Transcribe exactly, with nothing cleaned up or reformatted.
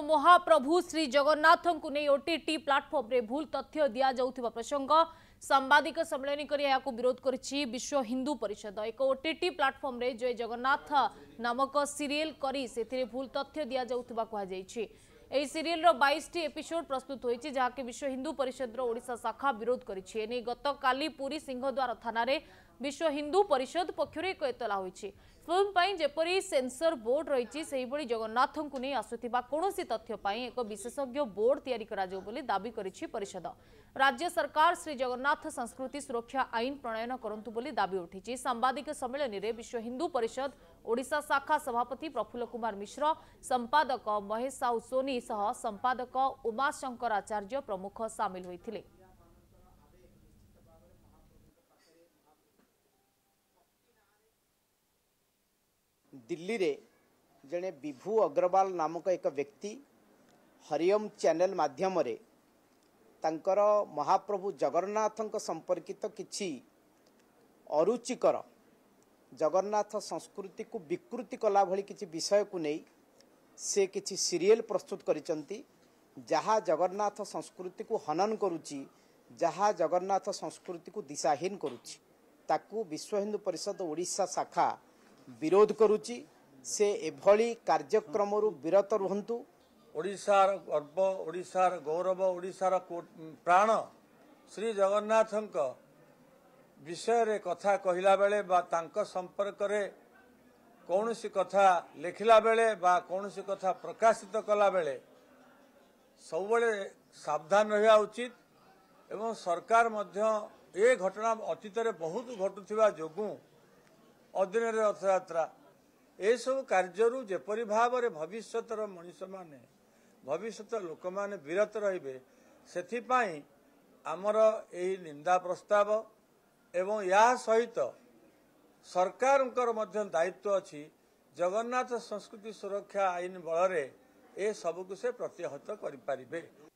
महाप्रभु श्री जगन्नाथ को नहीं OTT platform रे भूल तथ्य दिया जाउथिबा प्रसंग सांबादिक सम्मेलन करी याकू विरोध करिछि विश्व हिंदू परिषद। एक ओटीटी प्लाटफर्म रे जय जगन्नाथ नामक सीरियल करी सेथिरे भूल तथ्य दिया जाउथिबा कहा जाइछि। एही सीरियल रो बाईस टी एपिसोड प्रस्तुत होइछि जाके विश्व हिंदू परिषद रो ओडिशा शाखा विरोध करिछि। एने गत काली पुरी सिंहद्वार थाना रे विश्व हिंदू परिषद पक्षरे एक एतला होइछि। फिल्म पाई जेपरी सेंसर बोर्ड रही से जगन्नाथ को नहीं आसुथिबा कोनोसी तथ्य पाई एक विशेषज्ञ बोर्ड तैयारी करा जाउ बोली दाबी करिछि परिषद। राज्य सरकार श्री जगन्नाथ संस्कृति सुरक्षा आईन प्रणयन करंतु बोली दाबी उठिछि। सांबादिक सम्मेलन रे विश्व हिंदू परिषद ओडिशा शाखा सभापति प्रफुल्ल कुमार मिश्र, संपादक महेश साहू सोनी सह संपादक उमाशंकर आचार्य प्रमुख सामिल होइथिले। दिल्ली रे जने विभू अग्रवाल नामक एक व्यक्ति हरिओम चैनल माध्यम रे तांकर महाप्रभु जगन्नाथ संपर्कित किछि अरुचिकर जगन्नाथ संस्कृति को विकृति कला भली किछि विषय को नहीं से किछि सीरियल प्रस्तुत करिसंती जहाँ जगन्नाथ संस्कृति को हनन करुछि, जहाँ जगन्नाथ संस्कृति को दिशाहीन करुछि ताकू विश्व हिंदू परिषद ओडिशा शाखा विरोध करुछि। से एभली कार्यक्रम विरत रुहंतु। ओडिशार गर्व, ओडिशार गौरव, ओडिशार प्राण श्री जगन्नाथ विषय रे कथा कहिला बेले बा तांका संपर्क रे कौनसी कथा लिखिला बेले बा कौनसी कथा प्रकाशित कला बेले सब बेले सावधान रहा उचित। एवं सरकार मध्य ए घटना अतीत रे बहुत घटुथिबा जोगु अदिन रथयात्रा ए सब कार्यरू जेपरी भाव रे भविष्यतर मनीष माने भविष्यत लोक माने विरत रहिबे सेथिपाई आमर एही निंदा प्रस्ताव एवं या सहित सरकारंकर मध्य दायित्व अछि जगन्नाथ संस्कृति सुरक्षा आईन बल रे ए सबकु से प्रतिहत करि पारिबे।